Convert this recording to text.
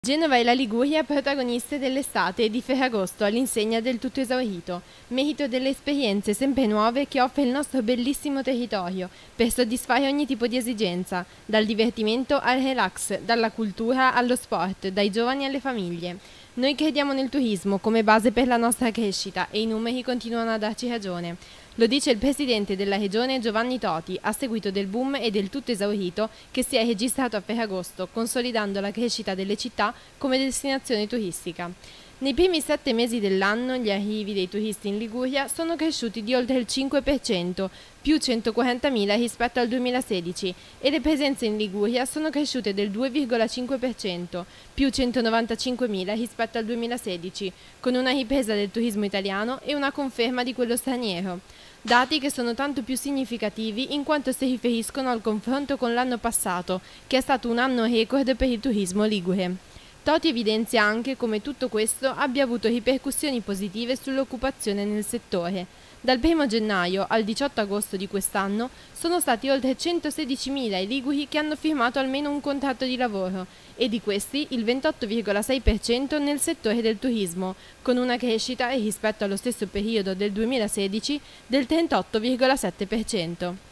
Genova e la Liguria protagoniste dell'estate e di Ferragosto all'insegna del tutto esaurito, merito delle esperienze sempre nuove che offre il nostro bellissimo territorio per soddisfare ogni tipo di esigenza, dal divertimento al relax, dalla cultura allo sport, dai giovani alle famiglie. Noi crediamo nel turismo come base per la nostra crescita e i numeri continuano a darci ragione. Lo dice il presidente della regione Giovanni Toti a seguito del boom e del tutto esaurito che si è registrato a Ferragosto, consolidando la crescita delle città come destinazione turistica. Nei primi 7 mesi dell'anno gli arrivi dei turisti in Liguria sono cresciuti di oltre il 5%, più 140.000 rispetto al 2016, e le presenze in Liguria sono cresciute del 2,5%, più 195.000 rispetto al 2016, con una ripresa del turismo italiano e una conferma di quello straniero. Dati che sono tanto più significativi in quanto si riferiscono al confronto con l'anno passato, che è stato un anno record per il turismo ligure. Toti evidenzia anche come tutto questo abbia avuto ripercussioni positive sull'occupazione nel settore. Dal 1 gennaio al 18 agosto di quest'anno sono stati oltre 116.000 i liguri che hanno firmato almeno un contratto di lavoro e di questi il 28,6% nel settore del turismo, con una crescita rispetto allo stesso periodo del 2016 del 38,7%.